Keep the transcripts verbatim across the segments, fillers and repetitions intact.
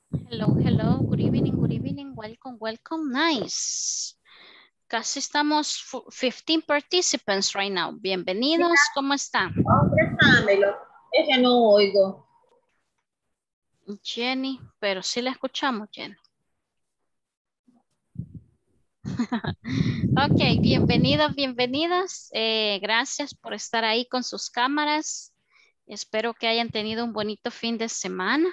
Hello, hello, good evening, good evening, welcome, welcome, nice. Casi estamos fu- fifteen participants right now. Bienvenidos, ¿cómo están? Oh, préstamelo. Es que no oigo. Jenny, pero sí la escuchamos, Jenny. Ok, bienvenidos, bienvenidas. Eh, gracias por estar ahí con sus cámaras. Espero que hayan tenido un bonito fin de semana.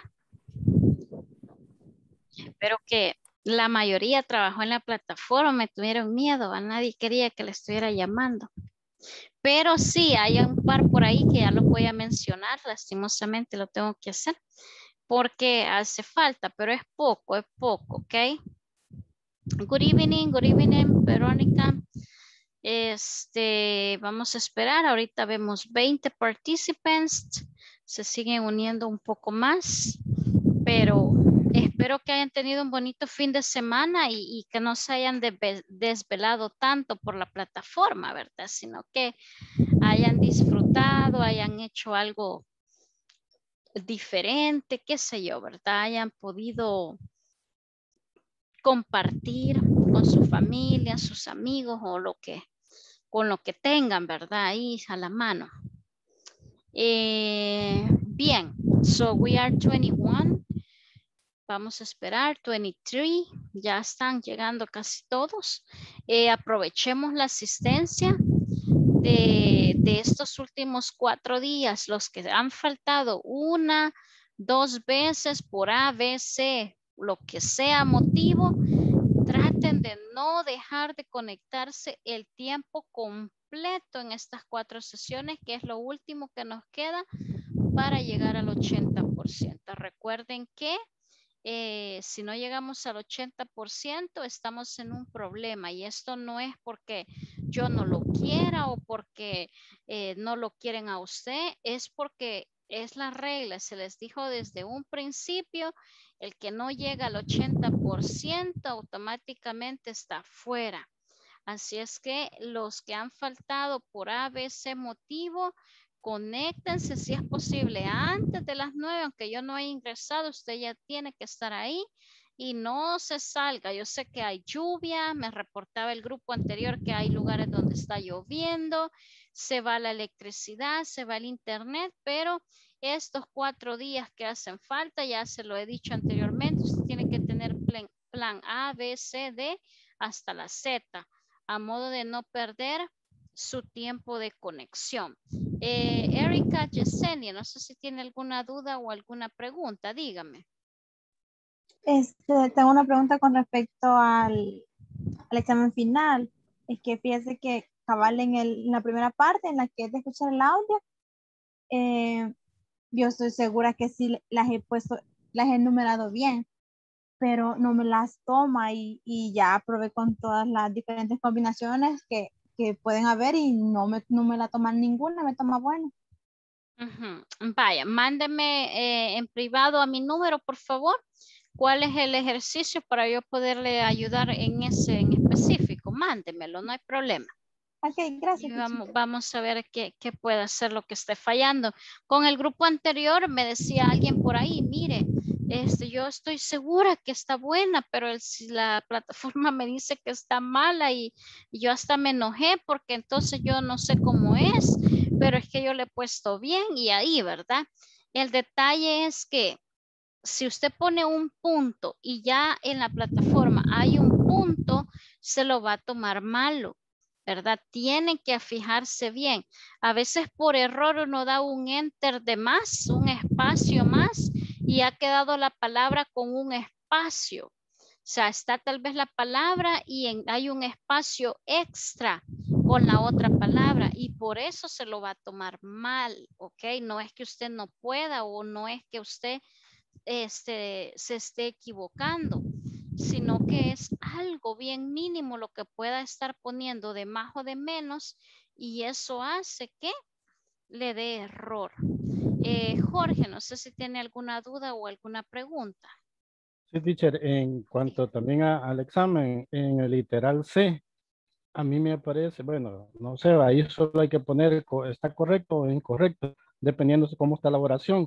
Espero que la mayoría trabajó en la plataforma, me tuvieron miedo, a nadie quería que le estuviera llamando. Pero sí, hay un par por ahí que ya lo voy a mencionar, lastimosamente lo tengo que hacer, porque hace falta, pero es poco, es poco, ¿ok? Good evening, good evening, Verónica. Este, vamos a esperar, ahorita vemos veinte participants, se siguen uniendo un poco más, pero espero que hayan tenido un bonito fin de semana y, y que no se hayan de- desvelado tanto por la plataforma, ¿verdad? Sino que hayan disfrutado, hayan hecho algo diferente, qué sé yo, ¿verdad? Hayan podido compartir con su familia, sus amigos o lo que, con lo que tengan, ¿verdad? Ahí a la mano. Eh, bien, so we are twenty-one. Vamos a esperar, veintitrés, ya están llegando casi todos. Eh, aprovechemos la asistencia de, de estos últimos cuatro días, los que han faltado una, dos veces por A, B, C, lo que sea motivo, traten de no dejar de conectarse el tiempo completo en estas cuatro sesiones, que es lo último que nos queda para llegar al ochenta por ciento. Recuerden que eh, si no llegamos al ochenta por ciento, estamos en un problema y esto no es porque yo no lo quiera o porque eh, no lo quieren a usted, es porque es la regla, se les dijo desde un principio, el que no llega al ochenta por ciento automáticamente está fuera. Así es que los que han faltado por A, B, C motivo, conéctense si es posible antes de las nueve, aunque yo no haya ingresado, usted ya tiene que estar ahí y no se salga. Yo sé que hay lluvia, me reportaba el grupo anterior que hay lugares donde está lloviendo, se va la electricidad, se va el internet, pero estos cuatro días que hacen falta, ya se lo he dicho anteriormente, usted tiene que tener plan, plan A, B, C, D hasta la Z a modo de no perder su tiempo de conexión. Eh, Erika Yesenia, no sé si tiene alguna duda o alguna pregunta, dígame. Este, tengo una pregunta con respecto al, al examen final. Es que fíjese que cabal en, el, en la primera parte, en la que es de escuchar el audio, eh, yo estoy segura que sí las he puesto, las he numerado bien, pero no me las toma y, y ya probé con todas las diferentes combinaciones que, que pueden haber y no me, no me la toman ninguna, me toma bueno. Uh-huh. Vaya, mándeme eh, en privado a mi número, por favor. ¿Cuál es el ejercicio para yo poderle ayudar en ese en específico? Mándemelo, no hay problema. Ok, Y gracias, teacher. vamos, vamos a ver qué, qué puede hacer lo que esté fallando. Con el grupo anterior me decía alguien por ahí, mire, este, yo estoy segura que está buena, pero el, si la plataforma me dice que está mala y, y yo hasta me enojé porque entonces yo no sé cómo es, pero es que yo le he puesto bien y ahí, ¿verdad? El detalle es que si usted pone un punto y ya en la plataforma hay un punto, se lo va a tomar malo, ¿verdad? Tienen que fijarse bien. A veces por error uno da un enter de más, un espacio más, y ha quedado la palabra con un espacio. O sea, está tal vez la palabra y en, hay un espacio extra con la otra palabra y por eso se lo va a tomar mal, ¿ok? No es que usted no pueda o no es que usted este, se esté equivocando, sino que es algo bien mínimo lo que pueda estar poniendo de más o de menos y eso hace que le dé error. Eh, Jorge, no sé si tiene alguna duda o alguna pregunta. Sí, teacher, en cuanto también a- al examen, en el literal C, a mí me parece, bueno, no sé, ahí solo hay que poner, co- está correcto o incorrecto, dependiendo de cómo está la oración.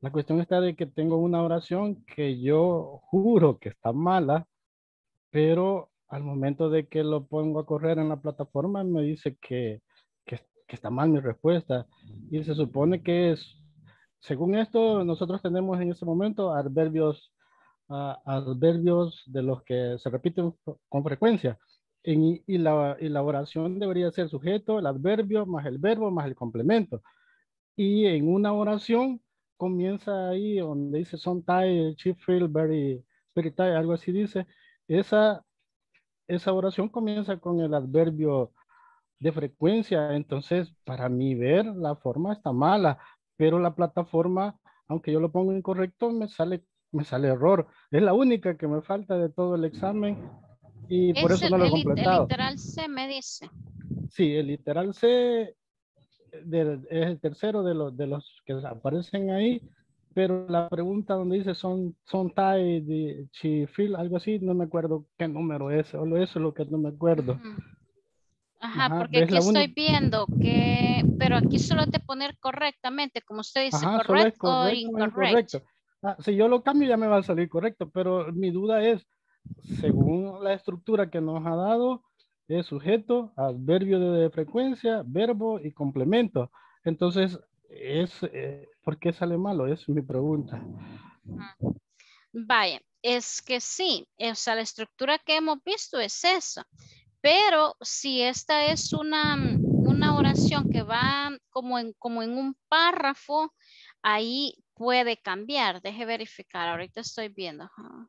La cuestión está de que tengo una oración que yo juro que está mala, pero al momento de que lo pongo a correr en la plataforma me dice que, que, que está mal mi respuesta. Y se supone que es, según esto, nosotros tenemos en ese momento adverbios, uh, adverbios de los que se repiten con frecuencia. En, y, la, y la oración debería ser sujeto, el adverbio, más el verbo, más el complemento. Y en una oración comienza ahí donde dice sometimes she feel very, very tired, algo así dice. Esa, esa oración comienza con el adverbio de frecuencia. Entonces, para mí ver, la forma está mala, pero la plataforma, aunque yo lo pongo incorrecto, me sale, me sale error. Es la única que me falta de todo el examen y por Es eso el, no lo he el, lit- el completado. literal C me dice. Sí, el literal C del- es el tercero de los, de los que aparecen ahí, pero la pregunta donde dice son, son tie de Chifil, algo así, no me acuerdo qué número es, solo eso es lo que no me acuerdo. Ujú. Ajá, Ajá, porque ves aquí la estoy única, viendo que, pero aquí solo te poner correctamente, como usted dice, ajá, solo correct es o correcto o incorrect. incorrecto. Ah, si yo lo cambio ya me va a salir correcto, pero mi duda es, según la estructura que nos ha dado, es sujeto, adverbio de frecuencia, verbo y complemento. Entonces, es, eh, ¿por qué sale malo? Esa es mi pregunta. Ujú. Vaya, es que sí, o sea, la estructura que hemos visto es esa. Pero si esta es una, una oración que va como en, como en un párrafo, ahí puede cambiar. Deje verificar, ahorita estoy viendo. Ajá.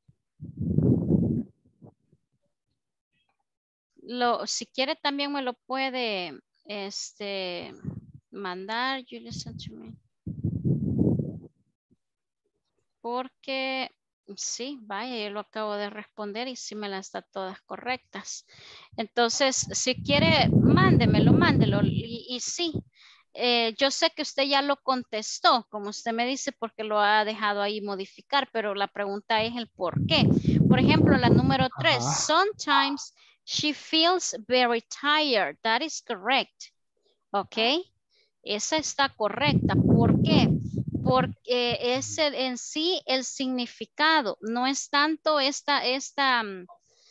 Lo, si quiere también me lo puede este, mandar. You listen to me. Porque sí, vaya, yo lo acabo de responder y sí me las da todas correctas. Entonces, si quiere, mándemelo, mándelo. Y, y sí, eh, yo sé que usted ya lo contestó, como usted me dice, porque lo ha dejado ahí modificar, pero la pregunta es el por qué. Por ejemplo, la número tres, Ajá. sometimes she feels very tired. That is correct. ¿Ok? Esa está correcta. ¿Por qué? Porque es el, en sí el significado, no es tanto esta, esta, mm,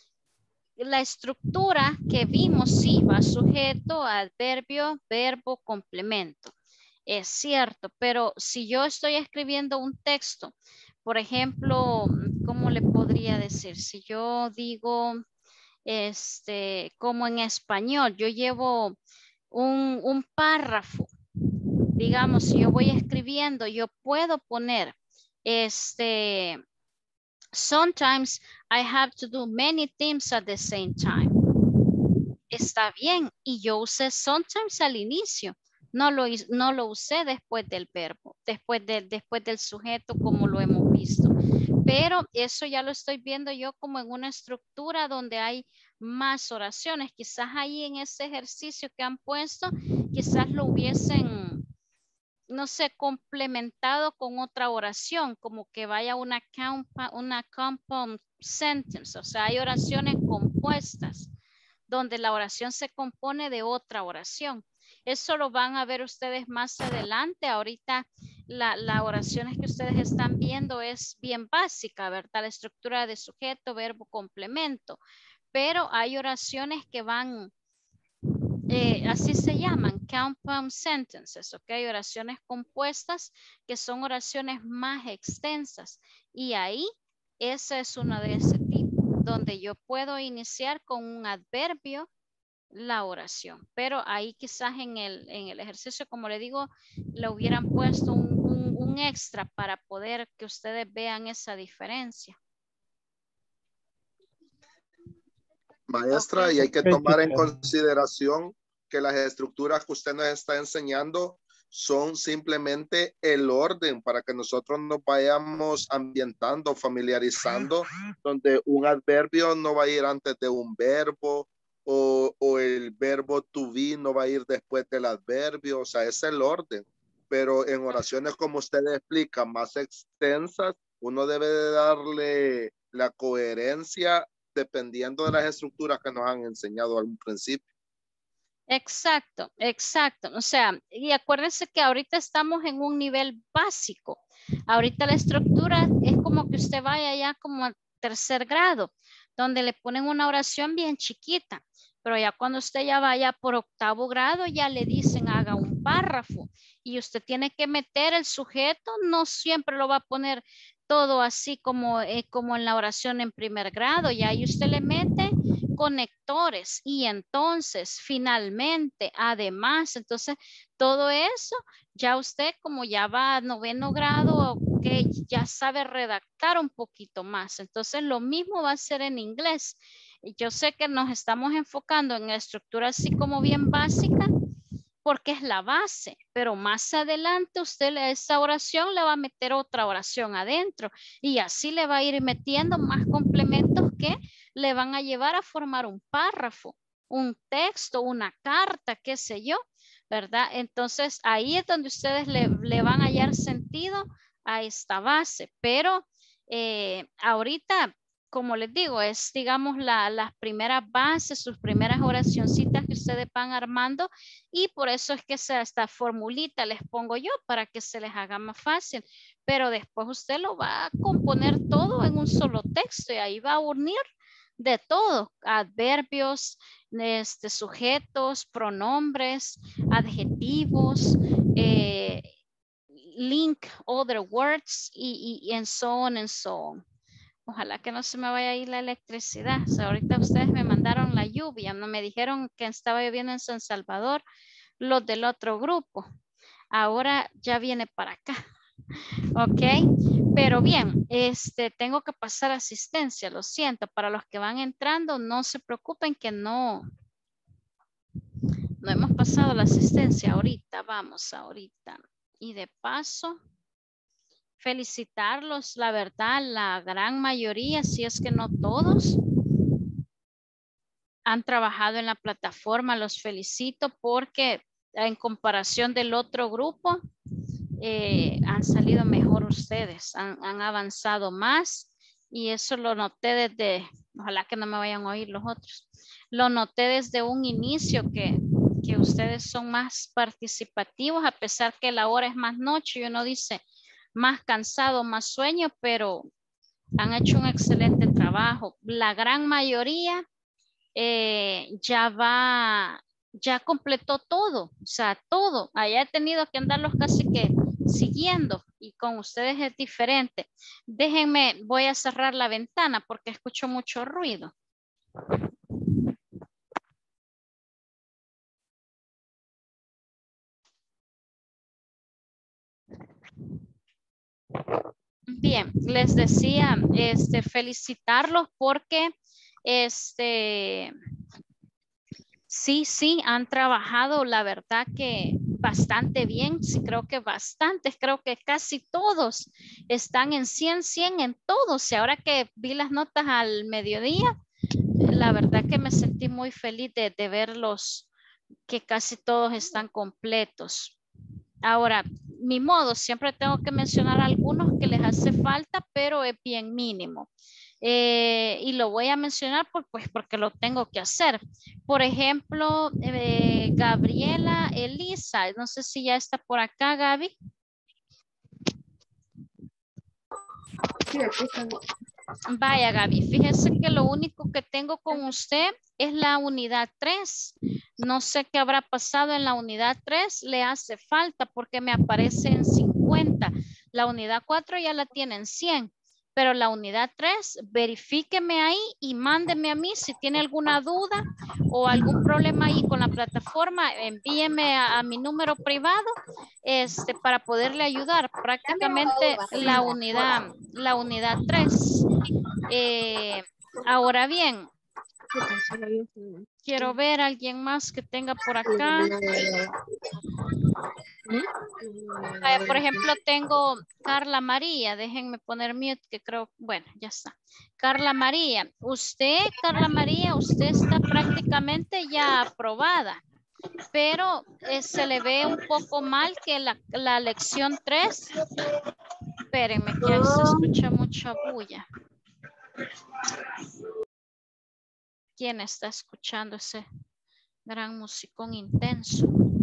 la estructura que vimos, sí, va sujeto, adverbio, verbo, complemento. Es cierto, pero si yo estoy escribiendo un texto, por ejemplo, ¿cómo le podría decir? Si yo digo, este, como en español, yo llevo un, un párrafo, digamos, si yo voy escribiendo, yo puedo poner, este, sometimes I have to do many things at the same time. Está bien, y yo usé sometimes al inicio, no lo, no lo usé después del verbo, después, de, después del sujeto como lo hemos visto. Pero eso ya lo estoy viendo yo como en una estructura donde hay más oraciones. Quizás ahí en ese ejercicio que han puesto, quizás lo hubiesen, no sé, complementado con otra oración, como que vaya una, compa, una compound sentence, o sea, hay oraciones compuestas donde la oración se compone de otra oración. Eso lo van a ver ustedes más adelante. Ahorita la, la oraciones que ustedes están viendo es bien básica, ¿verdad? La estructura de sujeto, verbo, complemento. Pero hay oraciones que van, eh, así se llaman, compound sentences, ¿ok? Oraciones compuestas que son oraciones más extensas. Y ahí, esa es una de ese tipo, donde yo puedo iniciar con un adverbio la oración, pero ahí quizás en el, en el ejercicio, como le digo, le hubieran puesto un, un, un extra para poder que ustedes vean esa diferencia. Maestra, Okay. y hay que Okay, tomar en teacher. consideración que las estructuras que usted nos está enseñando son simplemente el orden para que nosotros nos vayamos ambientando, familiarizando, donde un adverbio no va a ir antes de un verbo o, o el verbo to be no va a ir después del adverbio, o sea, es el orden. Pero en oraciones como usted explica, más extensas, uno debe de darle la coherencia dependiendo de las estructuras que nos han enseñado al principio. Exacto, exacto. O sea, y acuérdense que ahorita estamos en un nivel básico. Ahorita la estructura es como que usted vaya ya como a tercer grado, donde le ponen una oración bien chiquita. Pero ya cuando usted ya vaya por octavo grado, ya le dicen haga un párrafo. Y usted tiene que meter el sujeto, no siempre lo va a poner todo así como, eh, como en la oración en primer grado. Y ahí usted le mete conectores y entonces finalmente además entonces todo eso ya usted como ya va a noveno grado que ya sabe redactar un poquito más, entonces lo mismo va a ser en inglés. Yo sé que nos estamos enfocando en la estructura así como bien básica porque es la base, pero más adelante usted a esa oración le va a meter otra oración adentro y así le va a ir metiendo más complementos que le van a llevar a formar un párrafo, un texto, una carta, qué sé yo, ¿verdad? Entonces ahí es donde ustedes le, le van a hallar sentido a esta base, pero eh, ahorita, como les digo, es digamos la, las primeras bases, sus primeras oracioncitas que ustedes van armando y por eso es que se, esta formulita les pongo yo para que se les haga más fácil, pero después usted lo va a componer todo en un solo texto y ahí va a unir de todo, adverbios, este, sujetos, pronombres, adjetivos, eh, link, other words y, y, y and so on and so on. Ojalá que no se me vaya a ir la electricidad. O sea, ahorita ustedes me mandaron la lluvia, no me dijeron que estaba lloviendo en San Salvador, los del otro grupo. Ahora ya viene para acá. Ok, pero bien, este, tengo que pasar asistencia, lo siento. Para los que van entrando, no se preocupen que no, no hemos pasado la asistencia ahorita. Vamos ahorita. Y de paso, felicitarlos, la verdad, la gran mayoría, si es que no todos, han trabajado en la plataforma. Los felicito porque en comparación del otro grupo, eh, han salido mejor ustedes, han, han avanzado más y eso lo noté desde, ojalá que no me vayan a oír los otros, lo noté desde un inicio que, que ustedes son más participativos a pesar que la hora es más noche y uno dice más cansado, más sueño, pero han hecho un excelente trabajo. La gran mayoría eh, ya va, ya completó todo, o sea, todo. Allá he tenido que andarlos casi que siguiendo y con ustedes es diferente. Déjenme, voy a cerrar la ventana porque escucho mucho ruido. Bien, les decía, este, felicitarlos porque, este, sí, sí, han trabajado, la verdad que bastante bien, sí, creo que bastantes, creo que casi todos están en cien, cien en todos. Y ahora que vi las notas al mediodía, la verdad que me sentí muy feliz de, de verlos, que casi todos están completos. Ahora, mi modo, siempre tengo que mencionar algunos que les hace falta, pero es bien mínimo. Eh, y lo voy a mencionar por, pues, porque lo tengo que hacer. Por ejemplo, eh, Gabriela Elisa, no sé si ya está por acá, Gaby. Sí, aquí estamos. Vaya, Gaby, fíjese que lo único que tengo con usted es la unidad tres. No sé qué habrá pasado en la unidad tres, le hace falta porque me aparece en cincuenta. La unidad cuatro ya la tiene en cien, pero la unidad tres, verifíqueme ahí y mándeme a mí si tiene alguna duda o algún problema ahí con la plataforma, envíeme a, a mi número privado este, para poderle ayudar. Prácticamente la unidad, la unidad tres. Eh, ahora bien, quiero ver a alguien más que tenga por acá. Eh, por ejemplo, tengo Carla María. Déjenme poner mute que creo, bueno, ya está. Carla María, usted, Carla María, usted está prácticamente ya aprobada, pero eh, se le ve un poco mal que la, la lección tres. Espérenme, que se escucha mucha bulla. ¿Quién está escuchando ese Gran musicón intenso.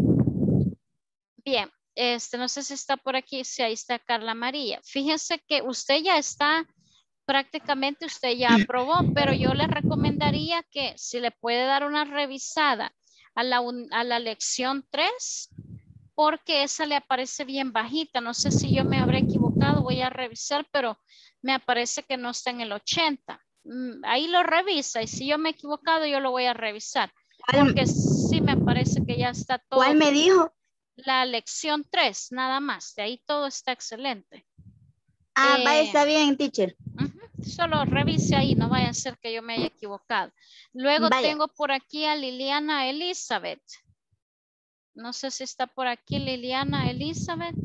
Bien, este, no sé si está por aquí, si ahí está Carla María. Fíjense que usted ya está, prácticamente usted ya aprobó, pero yo le recomendaría que si le puede dar una revisada a la, un- a la lección tres, porque esa le aparece bien bajita. No sé si yo me habré equivocado, voy a revisar, pero me aparece que no está en el ochenta. Mm, Ahí lo revisa y si yo me he equivocado, yo lo voy a revisar. Porque sí me parece que ya está todo. ¿Cuál me dijo? La lección tres, nada más. De ahí todo está excelente. Ah, Eh, vaya, está bien, teacher. Ujú, solo revise ahí, no vaya a ser que yo me haya equivocado. Luego Vaya. tengo por aquí a Liliana Elizabeth. No sé si está por aquí Liliana Elizabeth.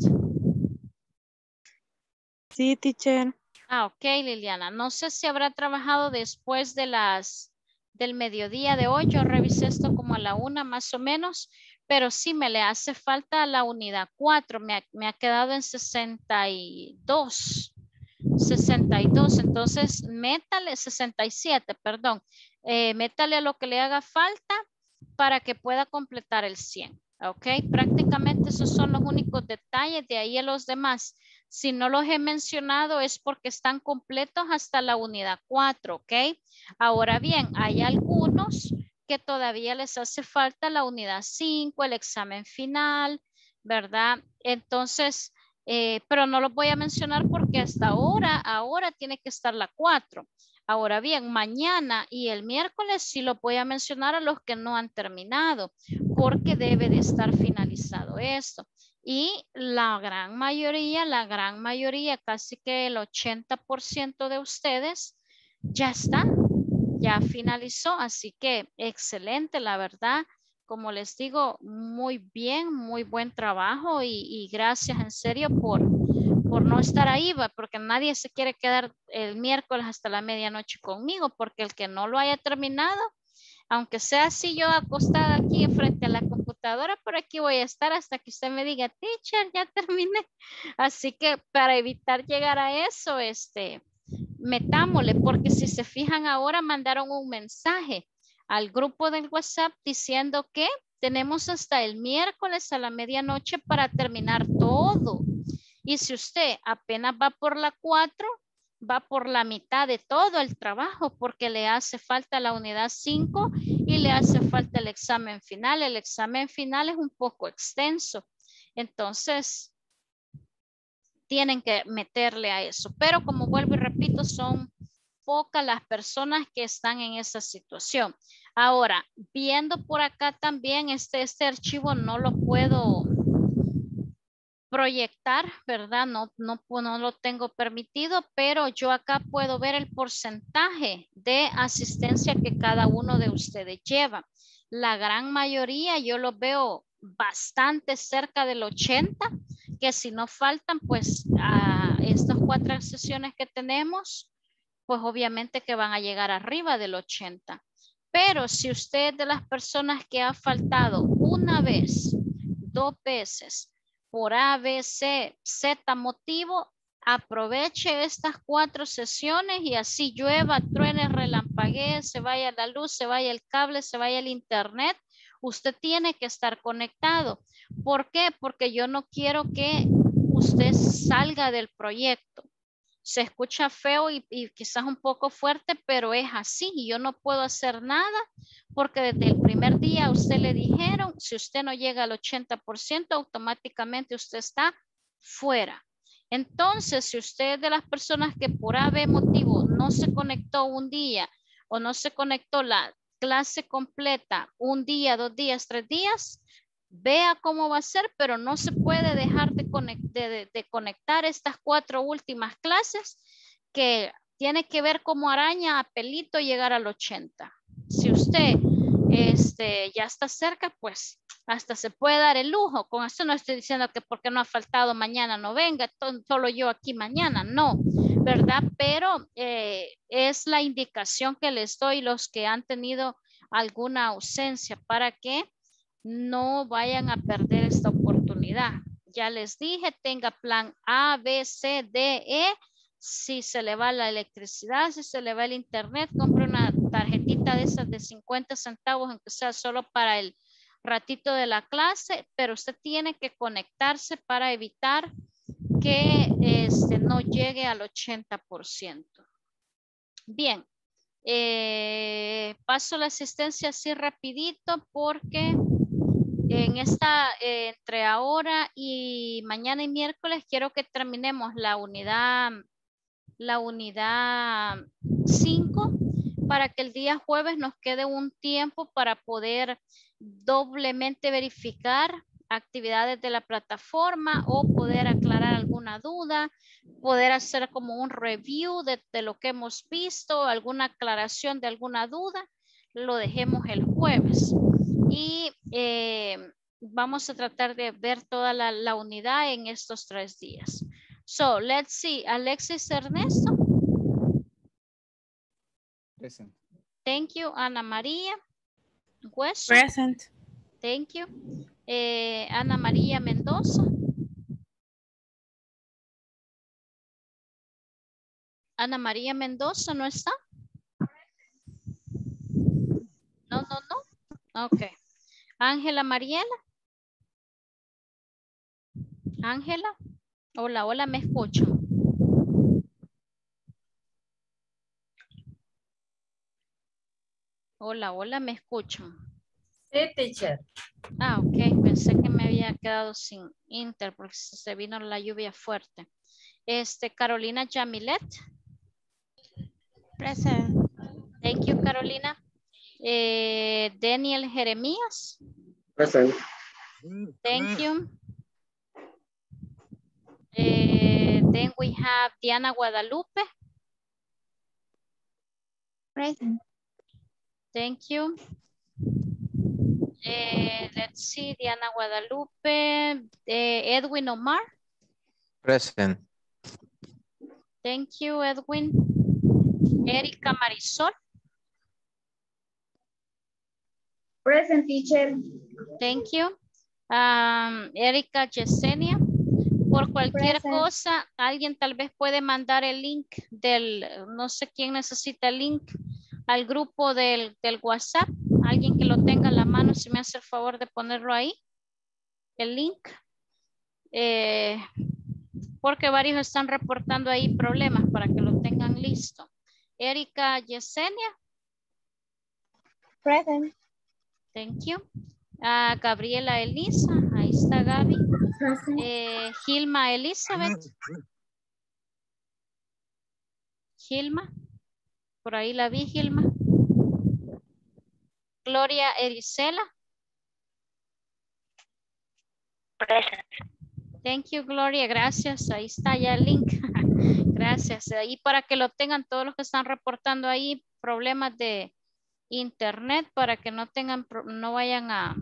Sí, teacher. Ah, ok, Liliana. No sé si habrá trabajado después de las del mediodía de hoy. Yo revisé esto como a la una más o menos, pero sí me le hace falta la unidad cuatro. Me ha, me ha quedado en sesenta y dos. sesenta y dos. Entonces, métale sesenta y siete, perdón. Eh, métale a lo que le haga falta para que pueda completar el cien. Ok, prácticamente esos son los únicos detalles. De ahí a los demás, si no los he mencionado es porque están completos hasta la unidad cuatro, ok. Ahora bien, hay algunos que todavía les hace falta la unidad cinco, el examen final, ¿verdad? Entonces, eh, pero no los voy a mencionar porque hasta ahora, ahora tiene que estar la cuatro. Ahora bien, mañana y el miércoles sí lo voy a mencionar a los que no han terminado, porque debe de estar finalizado esto. Y la gran mayoría, la gran mayoría, casi que el ochenta por ciento de ustedes ya está, ya finalizó. Así que excelente, la verdad. Como les digo, muy bien, muy buen trabajo y, y gracias en serio por, por no estar ahí, ¿va? Porque nadie se quiere quedar el miércoles hasta la medianoche conmigo, porque el que no lo haya terminado, aunque sea así yo acostada aquí frente a la computadora, por aquí voy a estar hasta que usted me diga, teacher, ya terminé. Así que para evitar llegar a eso, este, metámosle, porque si se fijan ahora mandaron un mensaje al grupo del WhatsApp diciendo que tenemos hasta el miércoles a la medianoche para terminar todo. Y si usted apenas va por la cuatro, va por la mitad de todo el trabajo porque le hace falta la unidad cinco y le hace falta el examen final. El examen final es un poco extenso. Entonces, tienen que meterle a eso. Pero como vuelvo y repito, son pocas las personas que están en esa situación. Ahora, viendo por acá también, este, este archivo no lo puedo proyectar, ¿verdad? No, no, no lo tengo permitido, pero yo acá puedo ver el porcentaje de asistencia que cada uno de ustedes lleva. La gran mayoría yo lo veo bastante cerca del ochenta, que si no faltan, pues a estas cuatro sesiones que tenemos, pues obviamente que van a llegar arriba del ochenta. Pero si usted es de las personas que ha faltado una vez, dos veces, por A, B, C, Z motivo, aproveche estas cuatro sesiones y así llueva, truene, relampaguee, se vaya la luz, se vaya el cable, se vaya el internet. Usted tiene que estar conectado. ¿Por qué? Porque yo no quiero que usted salga del proyecto. Se escucha feo y, y quizás un poco fuerte, pero es así. Y yo no puedo hacer nada porque desde el primer día a usted le dijeron, si usted no llega al ochenta por ciento, automáticamente usted está fuera. Entonces, si usted es de las personas que por A B motivo no se conectó un día o no se conectó la clase completa un día, dos días, tres días, vea cómo va a ser, pero no se puede dejar de, conect de, de, de conectar estas cuatro últimas clases que tiene que ver como araña a pelito llegar al ochenta. Si usted este, ya está cerca, pues hasta se puede dar el lujo. Con esto no estoy diciendo que porque no ha faltado mañana no venga, solo yo aquí mañana, no, ¿verdad? Pero eh, es la indicación que les doy los que han tenido alguna ausencia para que no vayan a perder esta oportunidad. Ya les dije, tenga plan A, B, C, D, E. Si se le va la electricidad, si se le va el internet, compre una tarjetita de esas de cincuenta centavos, aunque sea solo para el ratito de la clase, pero usted tiene que conectarse para evitar que este, no llegue al ochenta por ciento. Bien, eh, paso la asistencia así rapidito porque en esta, eh, entre ahora y mañana y miércoles, quiero que terminemos la unidad, la unidad cinco para que el día jueves nos quede un tiempo para poder doblemente verificar actividades de la plataforma o poder aclarar alguna duda, poder hacer como un review de, de lo que hemos visto, alguna aclaración de alguna duda, lo dejemos el jueves. Y eh, vamos a tratar de ver toda la, la unidad en estos tres días. So, let's see. Alexis Ernesto. Present. Thank you. Ana María. West. Present. Thank you. Eh, Ana María Mendoza. Ana María Mendoza, ¿no está? No, no, no. Ok. Ángela Mariela. Ángela. Hola, hola, me escucho. Hola, hola, me escucho. Sí, teacher. Ah, ok. Pensé que me había quedado sin inter porque se vino la lluvia fuerte. Este, Carolina Yamilet. Present. Thank you, Carolina. Eh, Daniel Jeremías. Present. Thank you. Eh, then we have Diana Guadalupe. Present. Thank you. Eh, let's see, Diana Guadalupe. Eh, Edwin Omar. Present. Thank you, Edwin. Erika Marisol. Present, teacher. Thank you. Um, Erika Yesenia. Por cualquier Present. cosa, alguien tal vez puede mandar el link del, no sé quién necesita el link, al grupo del, del WhatsApp. Alguien que lo tenga en la mano, si me hace el favor de ponerlo ahí, el link. Eh, porque varios están reportando ahí problemas para que lo tengan listo. Erika Yesenia. Present. Thank you. Uh, Gabriela Elisa, ahí está Gaby. Eh, Gilma Elizabeth. Gilma, por ahí la vi, Gilma. Gloria Erisela. Present. Thank you, Gloria, gracias. Ahí está ya el link. Gracias. Ahí para que lo tengan todos los que están reportando ahí problemas de internet para que no tengan, no vayan a,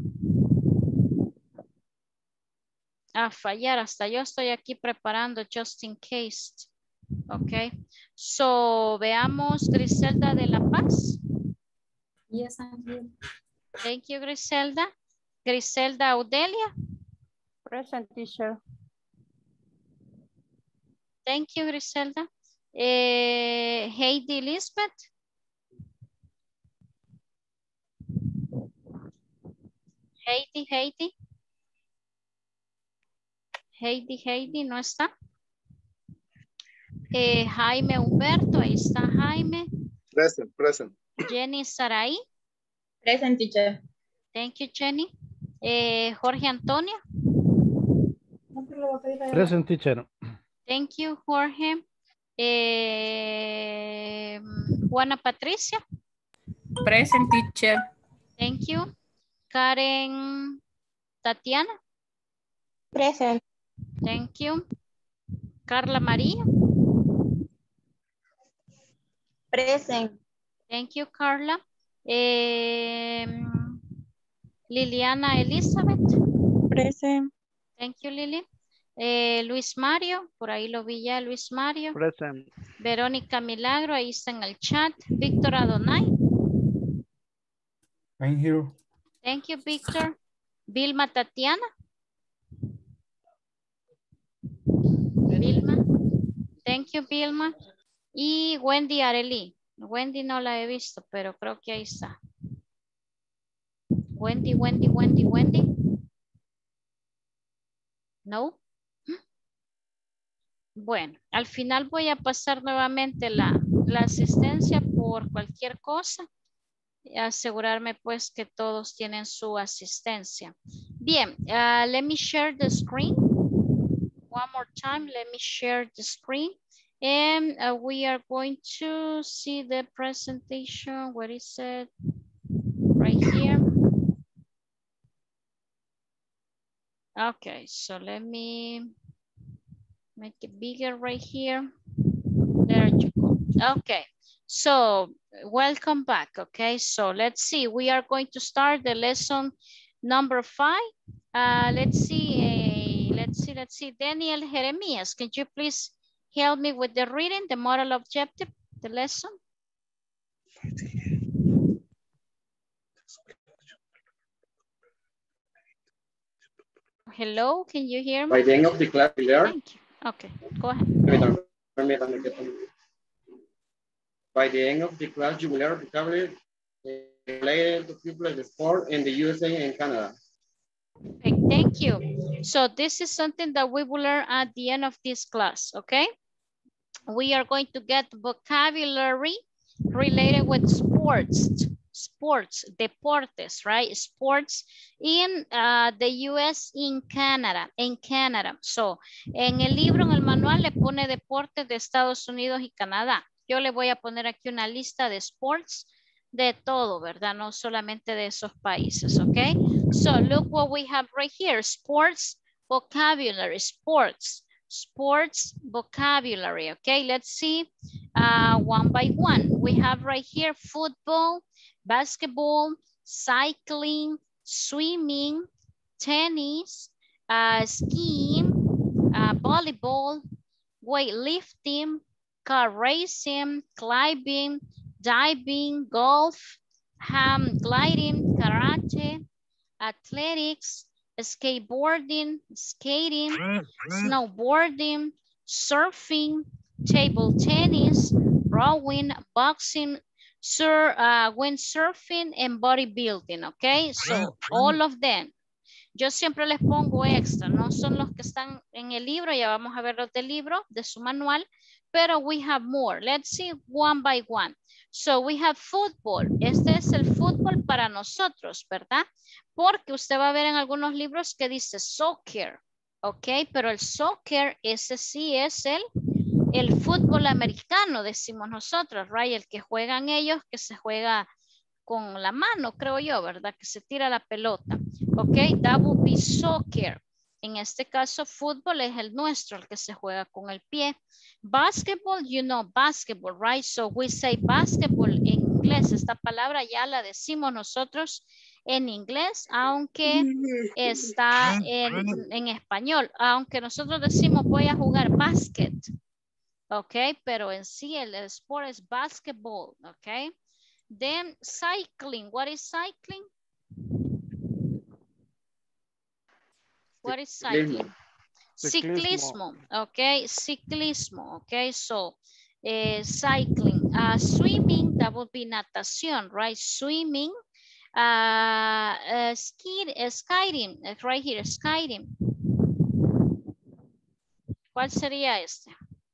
a fallar. Hasta yo estoy aquí preparando just in case. Ok. So, veamos Griselda de La Paz. Yes, I'm here. Thank you, Griselda. Griselda Audelia. Present, teacher. Thank you, Griselda. Eh, Heidi Lisbeth. Heidi, Heidi. Heidi, Heidi, ¿no está? Eh, Jaime Humberto, ahí está Jaime. Present, present. Jenny Saraí. Present, teacher. Thank you, Jenny. Eh, Jorge Antonio. Present, teacher. Thank you, Jorge. Eh, Juana Patricia. Present, teacher. Thank you. Karen Tatiana. Present. Thank you. Carla María. Present. Thank you, Carla. Eh, Liliana Elizabeth. Present. Thank you, Lili. Eh, Luis Mario, por ahí lo vi ya, Luis Mario. Present. Verónica Milagro, ahí está en el chat. Víctor Adonai. I'm here. Thank you, Víctor. Vilma Tatiana. Vilma. Thank you, Vilma. Y Wendy Arely. Wendy no la he visto, pero creo que ahí está. Wendy, Wendy, Wendy, Wendy. No. Bueno, al final voy a pasar nuevamente la, la asistencia por cualquier cosa. Y asegurarme pues que todos tienen su asistencia. Bien, uh, let me share the screen. One more time, let me share the screen. And uh, we are going to see the presentation. Where is it? Right here. Okay, so let me make it bigger right here. There you go. Okay, so welcome back. Okay, so let's see. We are going to start the lesson number five. Uh, let's see. Uh, let's see. Let's see. Daniel Jeremias, can you please help me with the reading, the moral objective, the lesson? Hello, can you hear me? By the end of the class, there. Thank you. Okay, go ahead. By the end of the class, you will learn vocabulary related to people in the sport in the U S A and Canada. Okay, thank you. So this is something that we will learn at the end of this class, okay? We are going to get vocabulary related with sports, sports, deportes, right? Sports in uh, the U S, in Canada, en Canada. So, en el libro, en el manual, le pone deportes de Estados Unidos y Canadá. Yo le voy a poner aquí una lista de sports de todo, ¿verdad? No solamente de esos países, ¿ok? So, look what we have right here. Sports, vocabulary, sports. Sports vocabulary, okay? Let's see uh, one by one. We have right here football, basketball, cycling, swimming, tennis, uh, skiing, uh, volleyball, weightlifting, car racing, climbing, diving, golf, hang gliding, karate, athletics, skateboarding, skating, snowboarding, surfing, table tennis, rowing, boxing, sur, uh, windsurfing, and bodybuilding, okay? So, all of them. Yo siempre les pongo extra, no son los que están en el libro, ya vamos a ver los del libro, de su manual, pero we have more. Let's see one by one. So we have football. Este es el fútbol para nosotros, ¿verdad? Porque usted va a ver en algunos libros que dice soccer, ¿ok? Pero el soccer, ese sí es el, el fútbol americano, decimos nosotros, right? El que juegan ellos, que se juega con la mano, creo yo, ¿verdad? Que se tira la pelota, ¿ok? That would be soccer. En este caso, fútbol es el nuestro, el que se juega con el pie. Basketball, you know basketball, right? So we say basketball en inglés. Esta palabra ya la decimos nosotros en inglés, aunque está en, en español. Aunque nosotros decimos voy a jugar basket, ¿ok? Pero en sí el, el sport es basketball, ¿ok? Then cycling, what is cycling? What is cycling? Ciclismo, okay, ciclismo, okay, so uh, cycling, uh, swimming, that would be natación, right? Swimming, uh, uh, ski, uh, skiing, uh, right here, skiing. ¿Cuál sería este?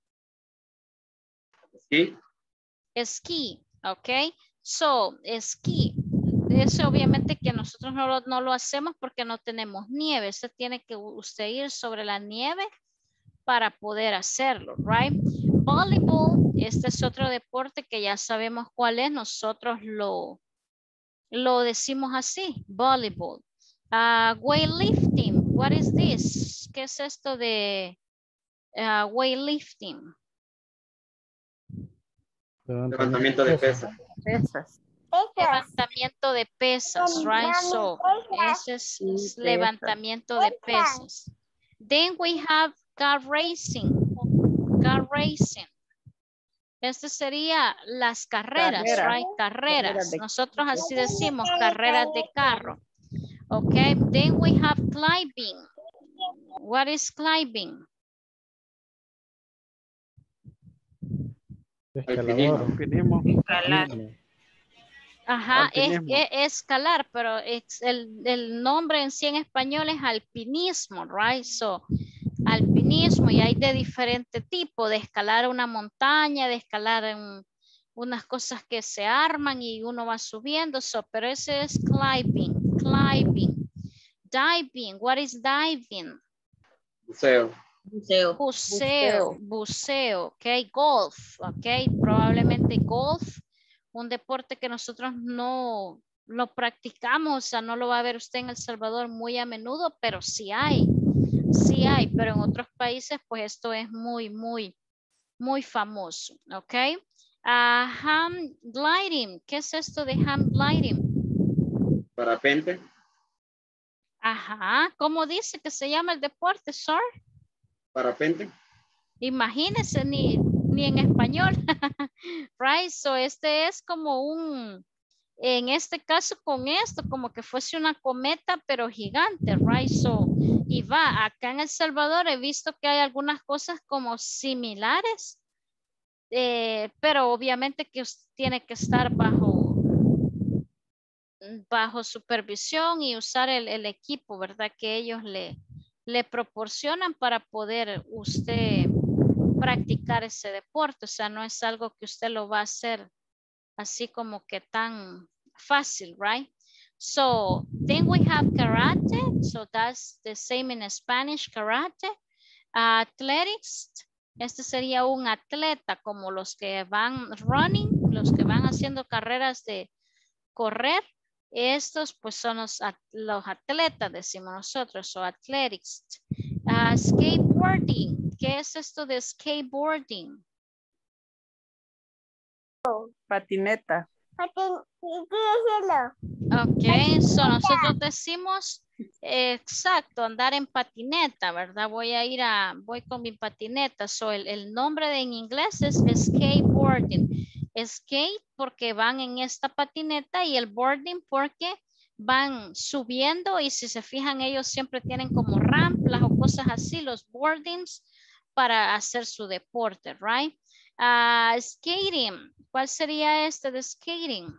Ski. Ski, okay, so ski. Eso obviamente que nosotros no lo, no lo hacemos porque no tenemos nieve. Se tiene que usted ir sobre la nieve para poder hacerlo, right? Volleyball, este es otro deporte que ya sabemos cuál es. Nosotros lo, lo decimos así, volleyball. Uh, weightlifting, what is this? ¿Qué es esto de uh, weightlifting? Levantamiento de pesas. Pesas. Levantamiento de pesas, right? So, ese es, es levantamiento de pesas. Then we have car racing. Car racing. Este sería las carreras, Carrera. right? Carreras. Carreras de- Nosotros así decimos, carreras de carro. Okay, then we have climbing. What is climbing? Escalador. Alpinismo. Escalar. Ajá, es, Alpinismo. es- escalar, pero es el, el nombre en sí en español es alpinismo, right? So, alpinismo, y hay de diferente tipo, de escalar una montaña, de escalar en unas cosas que se arman y uno va subiendo, so, pero ese es climbing, climbing. Diving, what is diving? Buceo. Buceo. Buceo, buceo, ok, golf, ok, probablemente golf, un deporte que nosotros no lo practicamos, o sea, no lo va a ver usted en El Salvador muy a menudo, pero sí hay, sí hay, pero en otros países pues esto es muy, muy, muy famoso, ok. Uh, hand gliding, ¿qué es esto de hand gliding? Parapente. Ajá, ¿cómo dice que se llama el deporte, sir? Parapente. Imagínense, ni, ni en español, right? So este es como un, en este caso con esto, como que fuese una cometa, pero gigante, right? So, y va, acá en El Salvador he visto que hay algunas cosas como similares, eh, pero obviamente que usted tiene que estar bajo, bajo supervisión y usar el, el equipo, ¿verdad? Que ellos le, le proporcionan para poder usted practicar ese deporte, o sea, no es algo que usted lo va a hacer así como que tan fácil, right? So, then we have karate, so that's the same in Spanish, karate. Uh, athletics, este sería un atleta como los que van running, los que van haciendo carreras de correr. Estos pues son los, los atletas, decimos nosotros, o athletics. Uh, skateboarding, ¿qué es esto de skateboarding? Patineta. Ok, so nosotros decimos, eh, exacto, andar en patineta, ¿verdad? Voy a ir a, voy con mi patineta. So el, el nombre de, en inglés es skateboarding. Skate porque van en esta patineta y el boarding porque van subiendo, y si se fijan ellos siempre tienen como ramplas o cosas así, los boardings para hacer su deporte, right? Uh, skating, ¿cuál sería este de skating?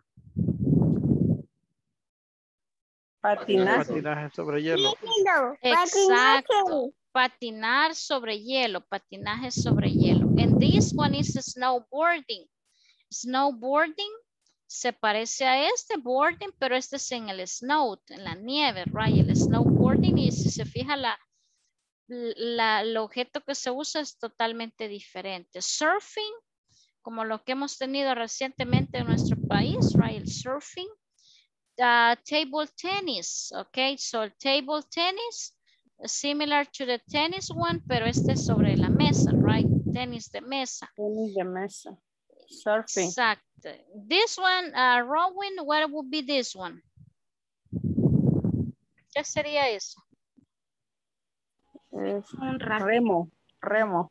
Patinaje. Patinaje sobre hielo. Exacto. Patinar sobre hielo, patinaje sobre hielo. And this one is snowboarding. Snowboarding se parece a este boarding, pero este es en el snow, en la nieve, right? El snowboarding, y si se fija la, la, el objeto que se usa es totalmente diferente. Surfing, como lo que hemos tenido recientemente en nuestro país, right? El surfing. Uh, table tennis, okay, so table tennis, similar to the tennis one, pero este es sobre la mesa, right? Tenis de mesa. Tenis de mesa. Surfing. Exacto. This one, uh, rowing, what would be this one? ¿Qué sería eso? Es un remo, remo.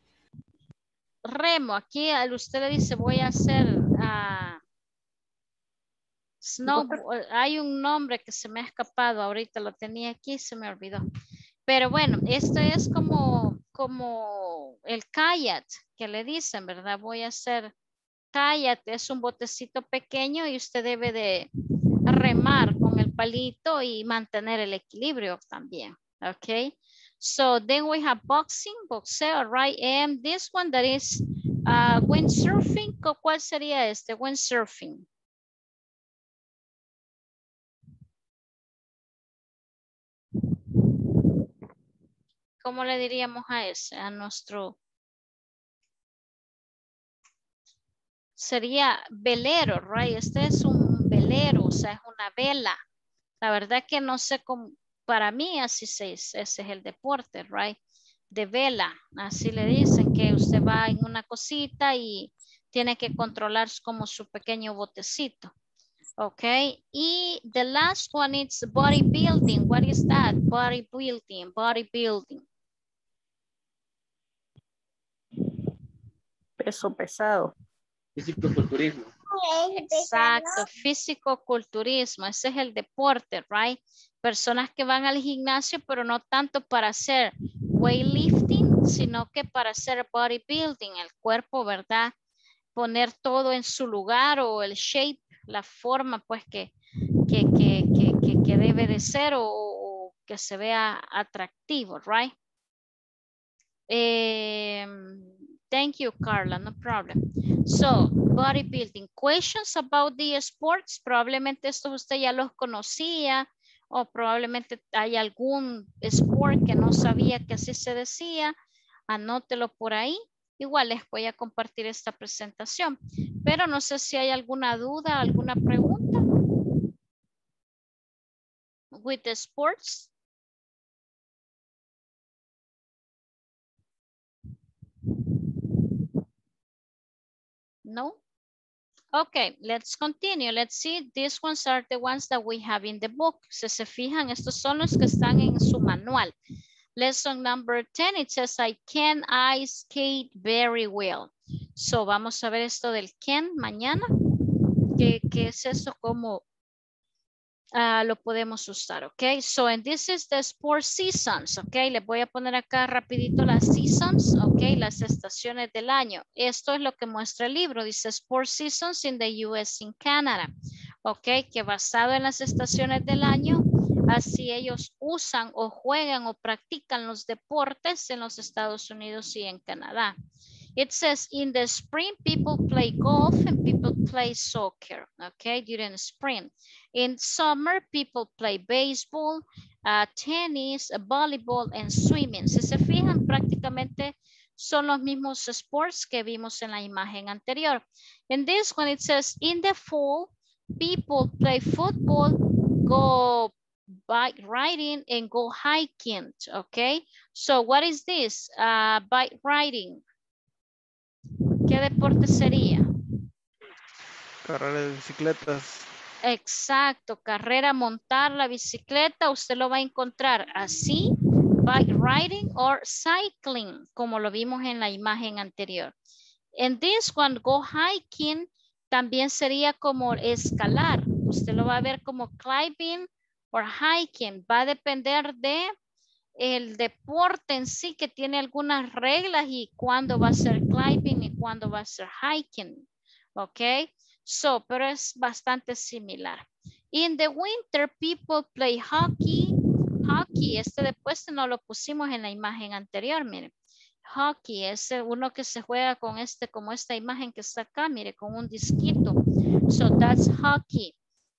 Remo, aquí usted le dice voy a hacer uh, snow, hay un nombre que se me ha escapado, ahorita lo tenía aquí, se me olvidó. Pero bueno, esto es como, como el kayak que le dicen, ¿verdad? Voy a hacer kayak, es un botecito pequeño y usted debe de remar con el palito y mantener el equilibrio también, ¿ok? So then we have boxing, boxeo, right? And this one that is uh, windsurfing, ¿cuál sería este? Windsurfing. ¿Cómo le diríamos a ese? A nuestro... Sería velero, right? Este es un velero, o sea, es una vela. La verdad que no sé cómo, para mí así se, ese es el deporte, right? De vela, así le dicen que usted va en una cosita y tiene que controlar como su pequeño botecito. Ok, y the last one is bodybuilding. What is that? Bodybuilding, bodybuilding. Peso pesado. Físico-culturismo. Exacto, físico-culturismo, ese es el deporte, right? Personas que van al gimnasio, pero no tanto para hacer weightlifting, sino que para hacer bodybuilding, el cuerpo, ¿verdad? poner todo en su lugar o el shape, la forma pues que, que, que, que, que, que debe de ser o, o que se vea atractivo, right? Um, thank you, Carla, no problem. So, bodybuilding. Questions about the sports. Probablemente estos usted ya los conocía o probablemente hay algún sport que no sabía que así se decía. Anótelo por ahí. Igual les voy a compartir esta presentación. Pero no sé si hay alguna duda, alguna pregunta. With the sports. No? Okay, let's continue. Let's see. These ones are the ones that we have in the book. Si se fijan, estos son los que están en su manual. Lesson number ten, it says, I can ice skate very well. So, vamos a ver esto del can mañana. ¿Qué, qué es eso? ¿Cómo uh, lo podemos usar? Ok, so, and this is the sport seasons. Ok, les voy a poner acá rapidito las seasons. Ok, las estaciones del año. Esto es lo que muestra el libro. Dice sport seasons in the U S and Canada. Ok, que basado en las estaciones del año, así ellos usan o juegan o practican los deportes en los Estados Unidos y en Canadá. It says in the spring people play golf and people play soccer, okay, during spring. In summer people play baseball, uh, tennis, volleyball and swimming. Si se fijan, prácticamente son los mismos sports que vimos en la imagen anterior. In this one it says in the fall people play football, go bike riding and go hiking, okay? So what is this? Uh, bike riding. ¿Qué deporte sería? Carrera de bicicletas. Exacto, carrera, montar la bicicleta, usted lo va a encontrar así, bike riding or cycling, como lo vimos en la imagen anterior. En this one, go hiking, también sería como escalar. Usted lo va a ver como climbing or hiking. Va a depender de el deporte en sí, que tiene algunas reglas y cuándo va a ser climbing y cuándo va a ser hiking. Ok, so, pero es bastante similar. In the winter, people play hockey. Hockey, este después no lo pusimos en la imagen anterior, miren. Hockey es uno que se juega con este, como esta imagen que está acá, mire, con un disquito. So that's hockey.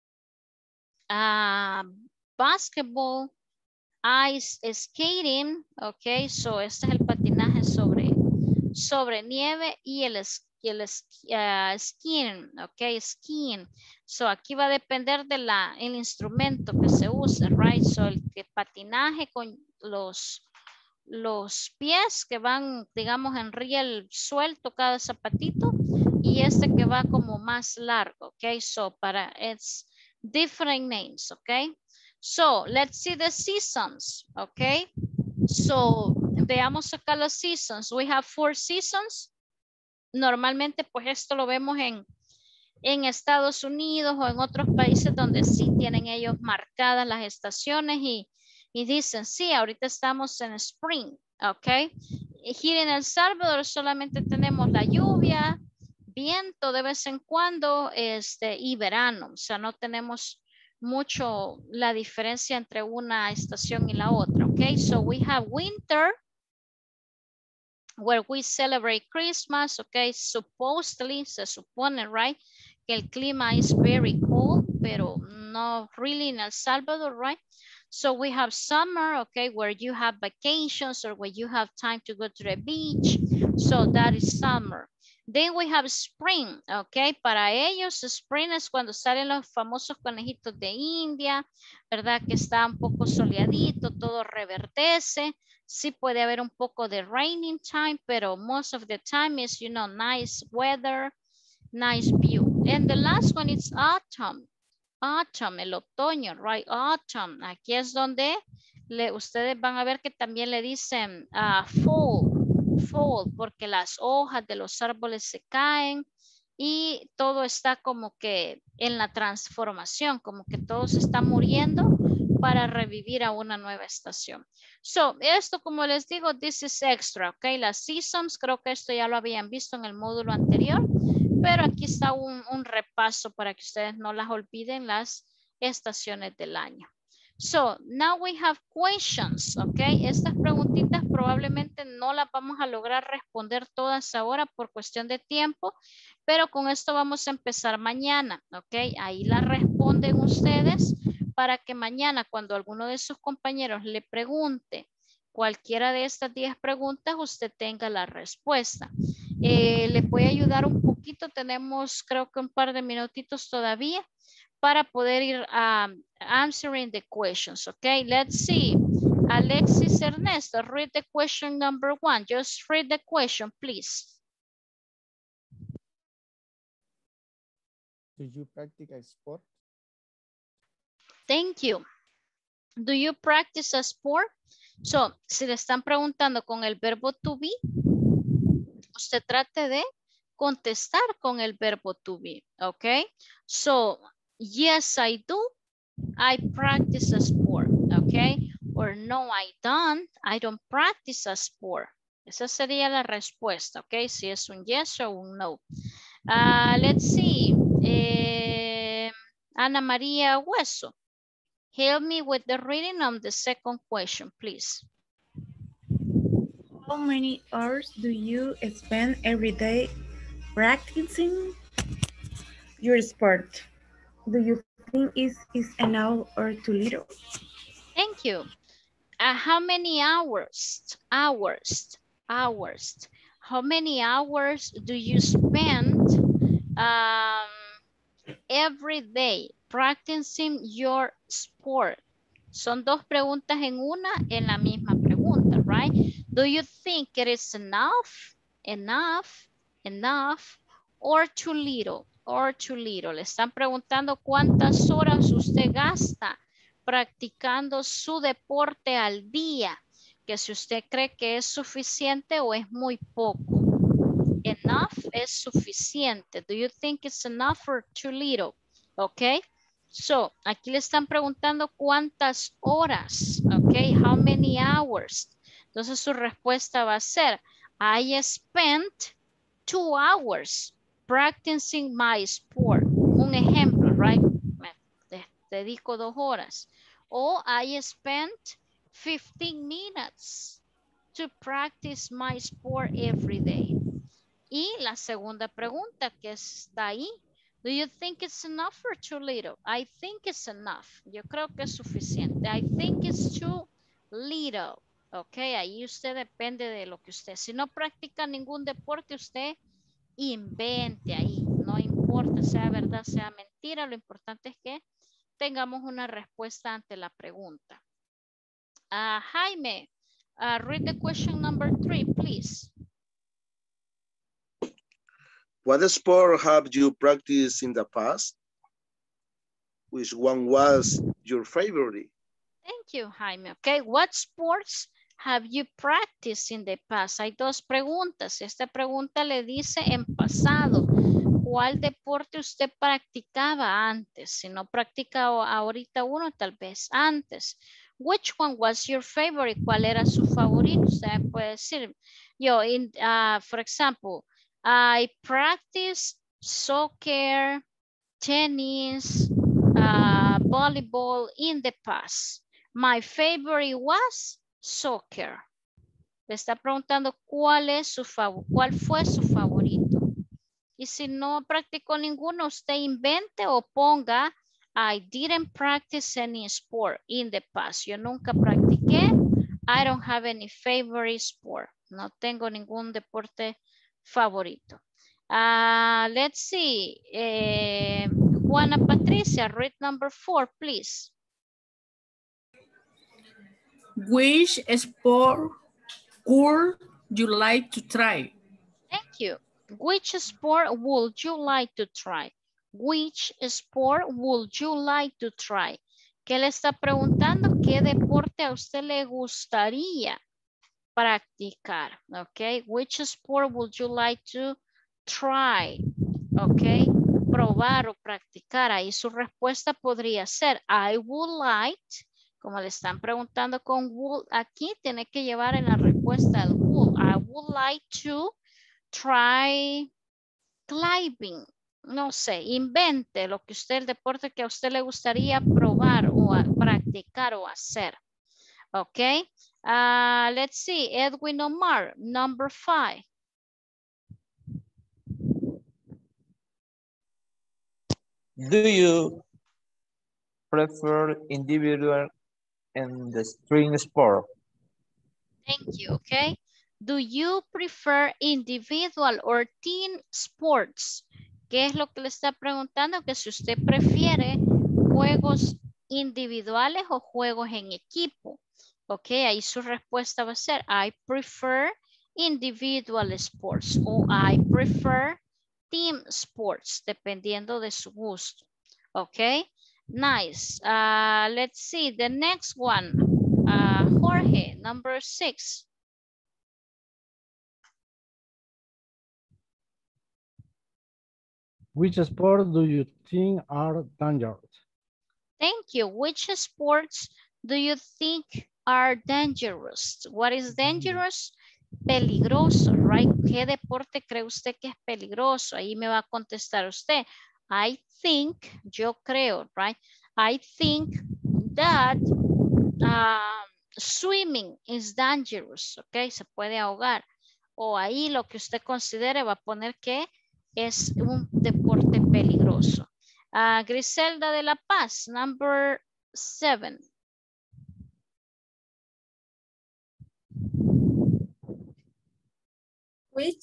Uh, basketball, ice skating, ok, so este es el patinaje sobre, sobre nieve y el, y el uh, skiing, ok, skiing. So aquí va a depender de la, el instrumento que se use, right? So el que patinaje con los los pies que van, digamos, en riel suelto cada zapatito y este que va como más largo, ok, so para, it's different names, ok, so let's see the seasons, ok, so veamos acá los seasons, we have four seasons, normalmente pues esto lo vemos en en Estados Unidos o en otros países donde sí tienen ellos marcadas las estaciones y Y dicen, sí, ahorita estamos en spring, ¿ok? Here en El Salvador solamente tenemos la lluvia, viento de vez en cuando este, y verano. O sea, no tenemos mucho la diferencia entre una estación y la otra, ¿ok? So we have winter, where we celebrate Christmas, ¿ok? Supposedly, se supone, right? Que el clima is very cold, pero no really in El Salvador, right? So we have summer, okay, where you have vacations or where you have time to go to the beach. So that is summer. Then we have spring, okay. Para ellos, spring es cuando salen los famosos conejitos de India, ¿verdad? Que está un poco soleadito, todo reverdece. Sí puede haber un poco de raining time, pero most of the time is, you know, nice weather, nice view. And the last one is autumn. Autumn, el otoño, right? Autumn. Aquí es donde le, ustedes van a ver que también le dicen uh, fall, fall, porque las hojas de los árboles se caen y todo está como que en la transformación, como que todo se está muriendo para revivir a una nueva estación. So, esto como les digo, this is extra, ok. Las seasons, creo que esto ya lo habían visto en el módulo anterior, pero aquí está un, un repaso para que ustedes no las olviden, las estaciones del año. So, now we have questions, ok. Estas preguntitas probablemente no las vamos a lograr responder todas ahora por cuestión de tiempo, pero con esto vamos a empezar mañana, ok. Ahí las responden ustedes para que mañana cuando alguno de sus compañeros le pregunte cualquiera de estas diez preguntas, usted tenga la respuesta. Eh, le voy a ayudar un poquito, tenemos creo que un par de minutitos todavía para poder ir um, answering the questions, okay? Let's see. Alexis Ernesto, read the question number one. Just read the question, please. Do you practice a sport? Thank you. Do you practice a sport? So, si le están preguntando con el verbo to be, usted trate de contestar con el verbo to be, okay? So, yes, I do. I practice a sport, okay? Or no, I don't. I don't practice a sport. Esa sería la respuesta, okay? Si es un yes o un no. Uh, let's see. Eh, Ana María Hueso. Help me with the reading of the second question, please. How many hours do you spend every day practicing your sport? Do you think is is enough or too little? Thank you. Uh, how many hours, hours, hours, how many hours do you spend um, every day practicing your sport? Son dos preguntas en una, en la misma pregunta, right? Do you think it is enough, enough, enough, or too little, or too little? Le están preguntando cuántas horas usted gasta practicando su deporte al día, que si usted cree que es suficiente o es muy poco. Enough es suficiente. Do you think it's enough or too little? Okay. So, aquí le están preguntando cuántas horas, ok, how many hours. Entonces su respuesta va a ser, I spent two hours practicing my sport. Un ejemplo, right? Me dedico dos horas. O I spent fifteen minutes to practice my sport every day. Y la segunda pregunta que está ahí, do you think it's enough or too little? I think it's enough. Yo creo que es suficiente. I think it's too little. Ok, ahí usted depende de lo que usted. Si no practica ningún deporte, usted invente ahí. No importa, sea verdad, sea mentira. Lo importante es que tengamos una respuesta ante la pregunta. Uh, Jaime, uh, read the question number three, please. What sport have you practiced in the past? Which one was your favorite? Thank you, Jaime. Okay, what sports have you practiced in the past? Hay dos preguntas. Esta pregunta le dice en pasado. ¿Cuál deporte usted practicaba antes? Si no practica ahorita uno, tal vez antes. Which one was your favorite? ¿Cuál era su favorito? Usted puede decir, yo, in, uh, for example, I practice soccer, tennis, uh, volleyball in the past. My favorite was soccer. Le está preguntando cuál es su favor, cuál fue su favorito. Y si no practicó ninguno, usted invente o ponga I didn't practice any sport in the past. Yo nunca practiqué. I don't have any favorite sport. No tengo ningún deporte favorito. Uh, let's see. Eh, Juana Patricia, read number four, please. Which sport would you like to try? Thank you. Which sport would you like to try? Which sport would you like to try? ¿Qué le está preguntando? ¿Qué deporte a usted le gustaría practicar? Okay. Which sport would you like to try? Okay. Probar o practicar. Ahí su respuesta podría ser I would like Como le están preguntando con would, aquí tiene que llevar en la respuesta el would. I would like to try climbing. No sé, invente lo que usted, el deporte que a usted le gustaría probar o a, practicar o hacer. Ok. Uh, let's see, Edwin Omar, number five. Do you prefer individual and the string sport? Thank you, okay. Do you prefer individual or team sports? ¿Qué es lo que le está preguntando? Que si usted prefiere juegos individuales o juegos en equipo. Ok, ahí su respuesta va a ser I prefer individual sports o I prefer team sports, dependiendo de su gusto. Ok, nice. Uh, let's see, the next one. Uh, Jorge, number six. Which sport do you think are dangerous? Thank you. Which sports do you think are dangerous? What is dangerous? Peligroso, right? ¿Qué deporte cree usted que es peligroso? Ahí me va a contestar usted. I think, yo creo, right? I think that um, swimming is dangerous, ok? Se puede ahogar. O ahí lo que usted considere va a poner que es un deporte peligroso. Uh, Griselda de la Paz, number seven. Which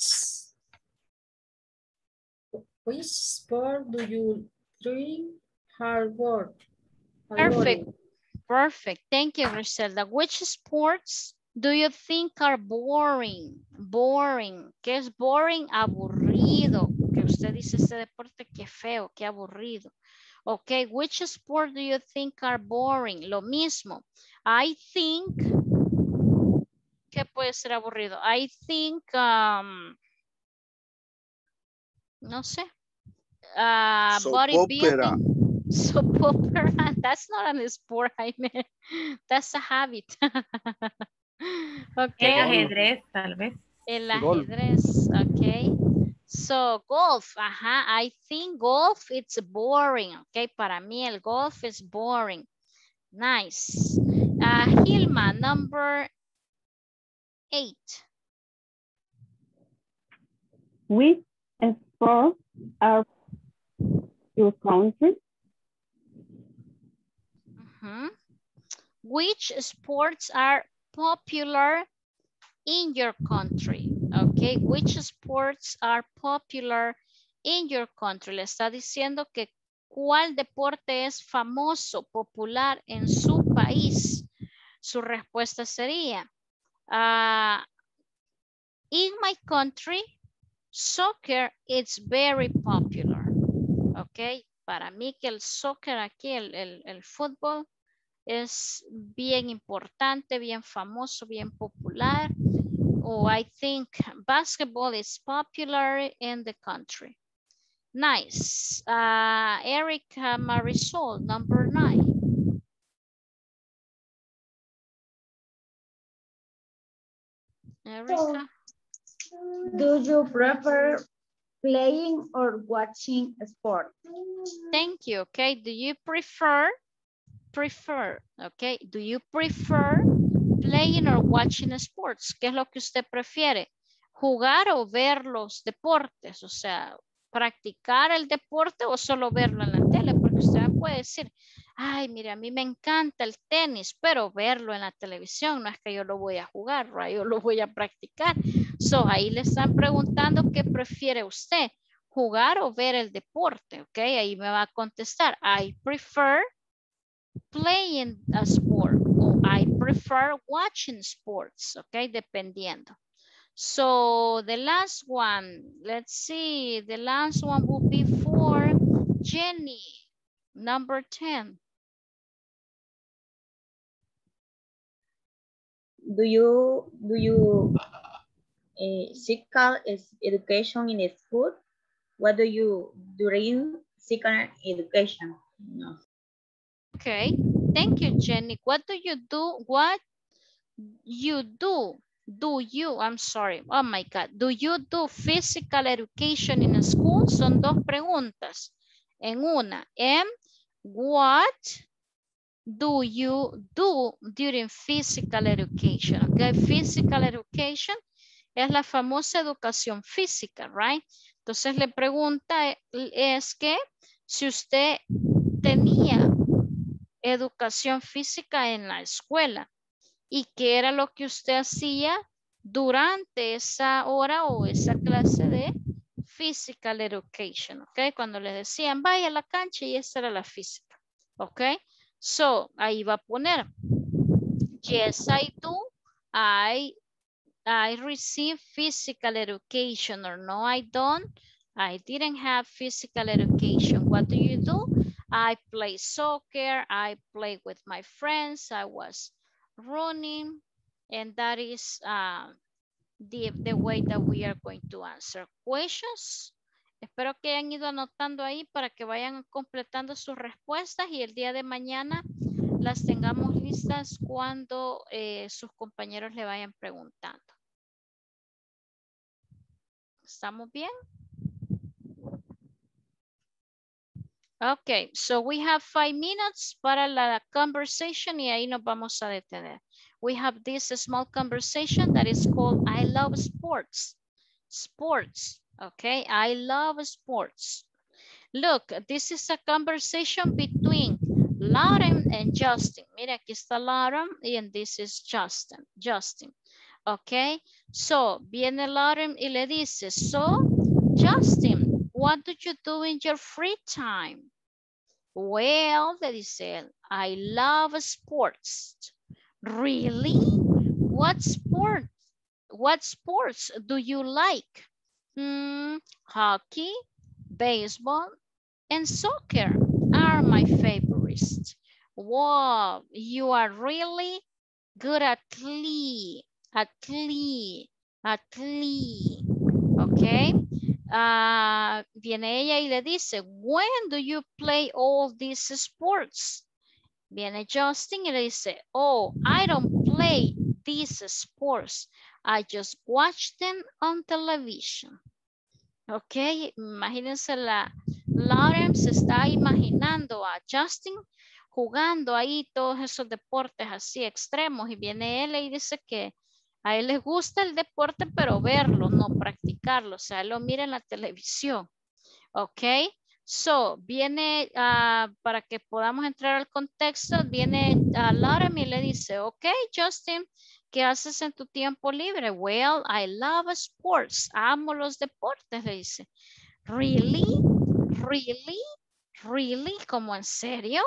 which sport do you think hard work? Perfect. Perfect. Thank you, Griselda. Which sports do you think are boring? Boring. ¿Qué es boring? Aburrido. Que usted dice ese deporte que feo, que aburrido. Ok, which sport do you think are boring? Lo mismo. I think, ¿qué puede ser aburrido? I think, um, no sé. Uh, bodybuilding. Soap opera. That's not a sport, I mean. That's a habit. Okay. El ajedrez, tal vez. El ajedrez, okay. So, golf, ajá, I think golf, it's boring, okay. Para mí el golf is boring. Nice. Uh, Hilma, number eight. Which sports are your country? Uh-huh. Which sports are popular in your country? Okay, which sports are popular in your country? Le está diciendo que cuál deporte es famoso, popular en su país. Su respuesta sería, uh, in my country, soccer is very popular. Ok, para mí que el soccer aquí, el, el, el fútbol, es bien importante, bien famoso, bien popular. Oh, I think basketball is popular in the country. Nice. Uh, Erica Marisol, number nine. Erica. Do you prefer playing or watching a sport? Thank you. Okay. Do you prefer, prefer, okay. Do you prefer playing or watching sports? ¿Qué es lo que usted prefiere? ¿Jugar o ver los deportes? O sea, practicar el deporte o solo verlo en la tele, porque usted me puede decir, ay, mire, a mí me encanta el tenis, pero verlo en la televisión no es que yo lo voy a jugar, right? Yo lo voy a practicar. So, ahí le están preguntando qué prefiere usted, jugar o ver el deporte, ok, ahí me va a contestar, I prefer playing a sport o I prefer watching sports, ok, dependiendo. So the last one, let's see, the last one will be for Jenny, number ten. Do you do you uh, seek education in school? What do you during secondary education? No. Okay, Thank you, Jenny. What do you do? What you do? Do you, I'm sorry, oh my God. Do you do physical education in a school? Son dos preguntas en una. And what do you do during physical education? Okay, physical education es la famosa educación física, right? Entonces le pregunta es que si usted tenía educación física en la escuela y qué era lo que usted hacía durante esa hora o esa clase de physical education, ¿ok? Cuando les decían, vaya a la cancha y esa era la física, ¿ok? So, ahí va a poner, yes, I do, I, I receive physical education, or no, I don't, I didn't have physical education. What do you do? I play soccer, I play with my friends, I was running, and that is uh, the, the way that we are going to answer questions. Espero que hayan ido anotando ahí para que vayan completando sus respuestas y el día de mañana las tengamos listas cuando eh, sus compañeros le vayan preguntando. ¿Estamos bien? Okay, so we have five minutes para la conversation y ahí nos vamos a detener. We have this small conversation that is called I love sports. Sports, okay? I love sports. Look, this is a conversation between Lauren and Justin. Mira, aquí está Lauren and this is Justin. Justin, okay? So, viene Lauren y le dice, so, Justin, what do you do in your free time? Well, le dice él, I love sports. Really? What sport? What sports do you like? Hmm, hockey, baseball, and soccer are my favorites. Wow, you are really good athlete, athlete, athlete. Okay. Uh, viene ella y le dice, when do you play all these sports? Viene Justin y le dice, oh, I don't play these sports. I just watch them on television. Ok, imagínense la Lauren se está imaginando a Justin jugando ahí todos esos deportes así extremos y viene él y dice que a él le gusta el deporte pero verlo, no practicarlo, o sea, él lo mira en la televisión. Ok, so viene uh, para que podamos entrar al contexto, viene uh, Lauren y le dice, ok Justin, ¿qué haces en tu tiempo libre? Well, I love sports. Amo los deportes, le dice. Really? Really? Really? ¿Como en serio?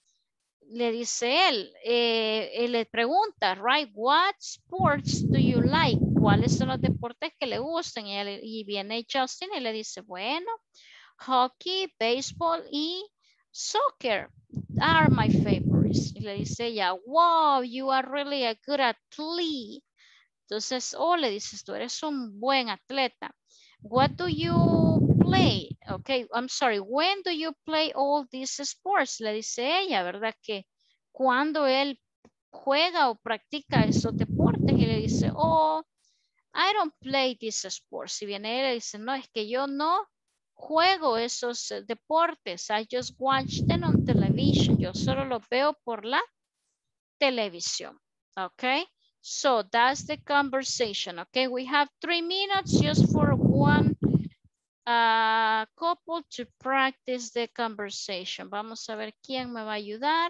Le dice él, eh, él le pregunta, right, what sports do you like? ¿Cuáles son los deportes que le gustan? Y, él, y viene Justin y le dice, bueno, hockey, baseball y soccer are my favorites. Y le dice ella, wow, you are really a good athlete. Entonces, oh, le dices, tú eres un buen atleta. What do you play? Okay, I'm sorry, when do you play all these sports? Le dice ella, ¿verdad? Que cuando él juega o practica esos deportes y le dice, oh, I don't play these sports. Y viene él y le dice, no, es que yo no juego esos deportes. I just watch them on television. Yo solo los veo por la televisión. Okay. So that's the conversation. Okay. We have three minutes just for one uh, couple to practice the conversation. Vamos a ver quién me va a ayudar.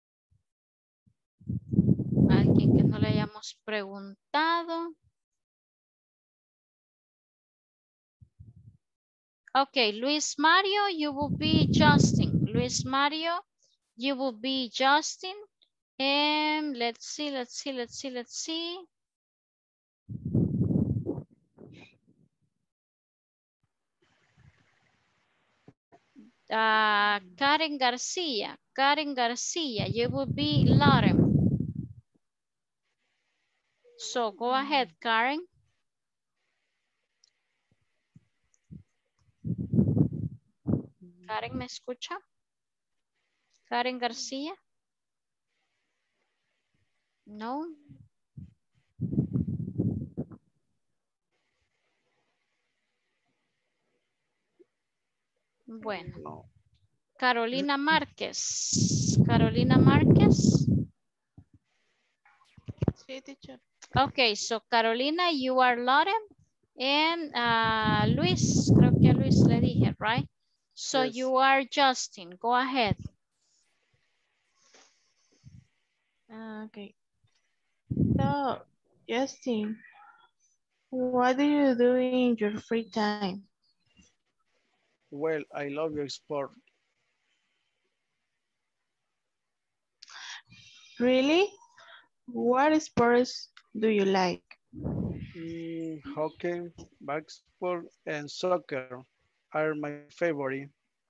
Alguien que no le hayamos preguntado. Okay, Luis Mario, you will be Justin. Luis Mario, you will be Justin. And let's see, let's see, let's see, let's see. Uh, Karen Garcia, Karen Garcia, you will be Lauren. So go ahead, Karen. Karen, ¿me escucha? Karen García. No. Bueno. No. Carolina Márquez. Carolina Márquez. Sí, teacher. Okay, so Carolina, you are Lauren. And uh, Luis, creo que a Luis le dije, right? So Yes. you are Justin. Go ahead. Uh, okay. So, Justin, what do you do in your free time? Well, I love your sport. Really? What sports do you like? Mm, hockey, basketball, and soccer are my favorite.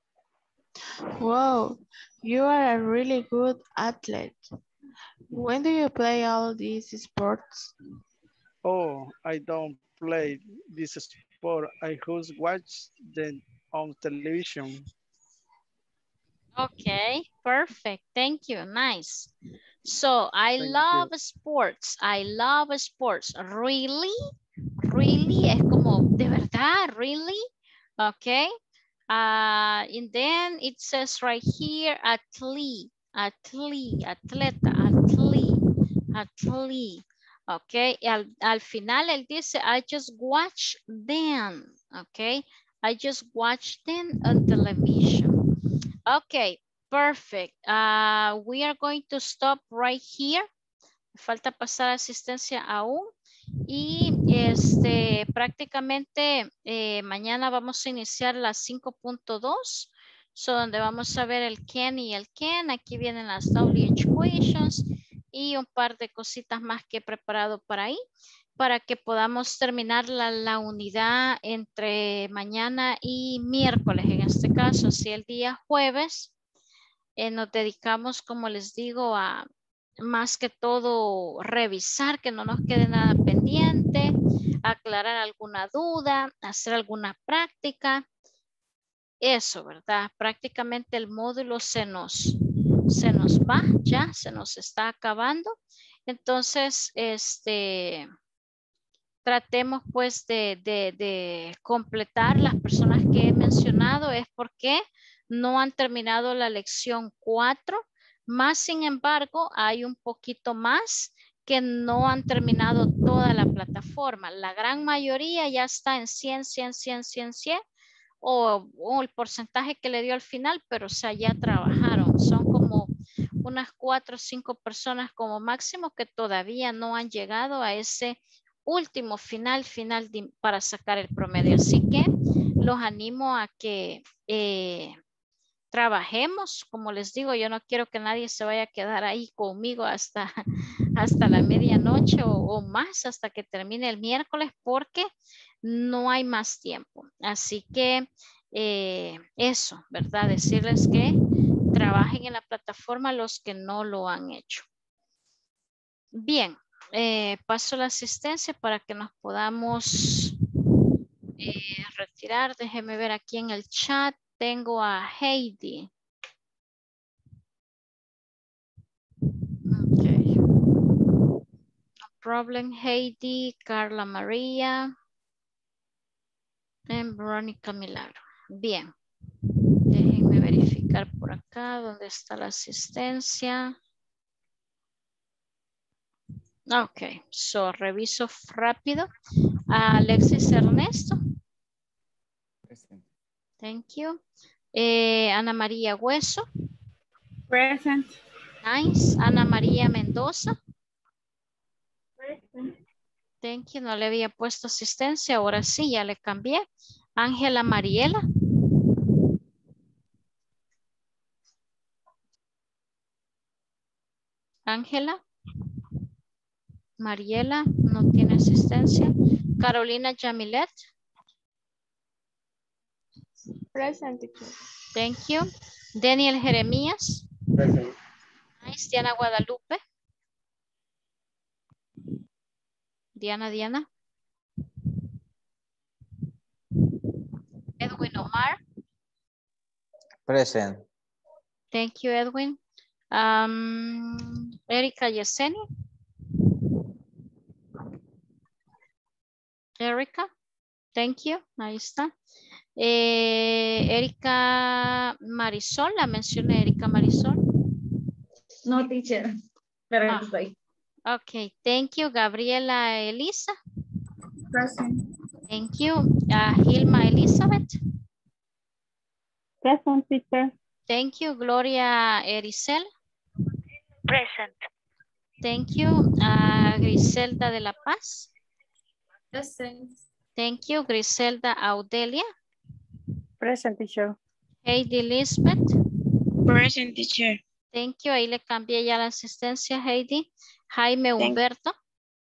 Wow, you are a really good athlete. When do you play all these sports? Oh, I don't play this sport. I just watch them on television. Okay, perfect. Thank you. Nice. So I Thank love you. sports. I love sports. Really? Really? Es como, ¿de verdad? Really? Okay. Uh, and then it says right here, athlete, athlete, atleta, athlete, athlete. Okay. Y al, al final él dice, I just watch them. Okay. I just watch them on television. Okay, perfect. Uh, we are going to stop right here. Falta pasar asistencia aún. Y este, prácticamente eh, mañana vamos a iniciar las cinco punto dos. So, donde vamos a ver el can y el can. Aquí vienen las W H equations y un par de cositas más que he preparado para ahí, para que podamos terminar la, la unidad entre mañana y miércoles. En este caso, si el día jueves eh, nos dedicamos, como les digo, a más que todo revisar que no nos quede nada pendiente, aclarar alguna duda, hacer alguna práctica. Eso, ¿verdad? Prácticamente el módulo se nos, se nos va, ya se nos está acabando. Entonces, este, tratemos pues de, de, de completar las personas que he mencionado, es porque no han terminado la lección cuatro, más sin embargo hay un poquito más que no han terminado toda la plataforma. La gran mayoría ya está en cien, cien, cien, cien, cien o, o el porcentaje que le dio al final, pero o sea, ya trabajaron. Son como unas cuatro o cinco personas como máximo que todavía no han llegado a ese último final, final de, para sacar el promedio. Así que los animo a que eh, trabajemos. Como les digo, yo no quiero que nadie se vaya a quedar ahí conmigo hasta, hasta la medianoche o, o más, hasta que termine el miércoles, porque no hay más tiempo. Así que eh, eso, ¿verdad? Decirles que trabajen en la plataforma los que no lo han hecho. Bien. Eh, paso la asistencia para que nos podamos eh, retirar. Déjeme ver aquí en el chat. Tengo a Heidi. Okay. No problem, Heidi, Carla María y Verónica Milagro. Bien. Déjenme verificar por acá dónde está la asistencia. Ok, so reviso rápido. Alexis Ernesto. Present. Thank you. Eh, Ana María Hueso. Present. Nice. Ana María Mendoza. Present. Thank you. No le había puesto asistencia. Ahora sí, ya le cambié. Ángela Mariela. Ángela. Mariela no tiene asistencia. Carolina Yamilet. Present. Thank you. Daniel Jeremías. Present. Nice. Diana Guadalupe. Diana, Diana. Edwin Omar. Present. Thank you, Edwin. Um, Erika Yesenia. Erika. Thank you. Ahí está. Eh, Erika Marisol, la mencioné Erika Marisol. No, teacher. Pero Ah, estoy. ok, thank you. Gabriela Elisa. Present. Thank you. Uh, Hilma Elizabeth. Present, teacher. Thank you. Gloria Ericel. Present. Thank you. Uh, Griselda de la Paz. Present. Thank you. Griselda Audelia. Present, teacher. Heidi Lisbeth. Present, teacher. Thank you. Ahí le cambié ya la asistencia, Heidi. Jaime Thank- Humberto.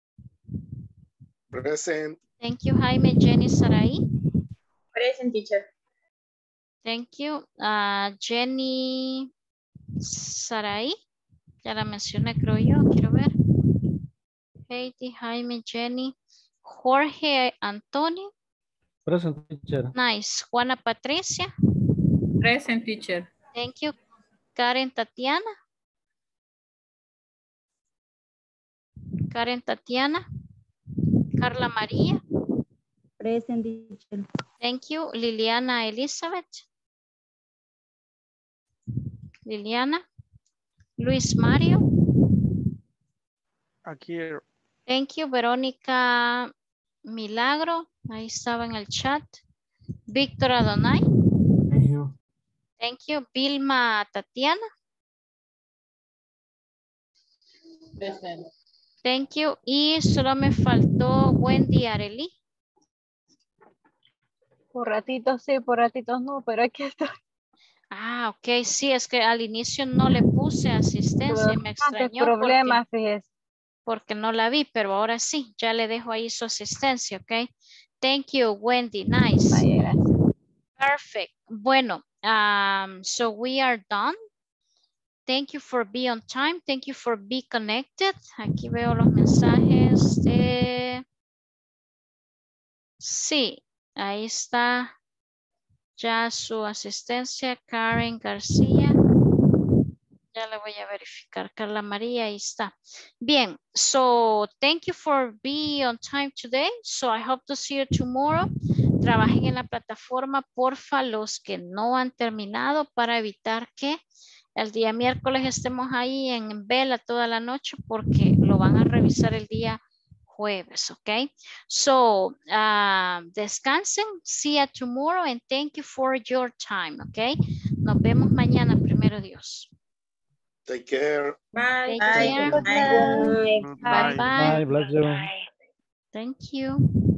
Present. Thank you, Jaime. Jenny Saraí. Present, teacher. Thank you. Uh, Jenny Saraí. Ya la mencioné, creo yo. Quiero ver. Heidi, Jaime, Jenny. Jorge Antonio. Present, teacher. Nice. Juana Patricia. Present, teacher. Thank you. Karen Tatiana. Karen Tatiana. Carla María. Present, teacher. Thank you. Liliana Elizabeth. Liliana. Luis Mario. Aquí, Thank you. Verónica Milagro. Ahí estaba en el chat. Víctor Adonai. Thank you. Thank you. Vilma Tatiana. Present. Thank you. Y solo me faltó Wendy Arely. Por ratitos sí, por ratitos no, pero aquí estoy. Ah, ok. Sí, es que al inicio no le puse asistencia y me extrañó problemas, porque, fíjese. porque no la vi, pero ahora sí, ya le dejo ahí su asistencia, ok. Thank you, Wendy. Nice. Vaya, gracias. Perfect. Bueno, um, so we are done. Thank you for being on time. Thank you for being connected. Aquí veo los mensajes de... Sí, ahí está ya su asistencia, Karen García. Ya le voy a verificar. Carla María, ahí está. Bien, so thank you for being on time today. So I hope to see you tomorrow. Trabajen en la plataforma, porfa, los que no han terminado para evitar que el día miércoles estemos ahí en vela toda la noche porque lo van a revisar el día jueves, ok? So, uh, descansen, see you tomorrow and thank you for your time, ok? Nos vemos mañana, primero Dios. Take care. Bye. Take Bye. care. Good night. Bye bye. Bye, bless you. Bye. Thank you.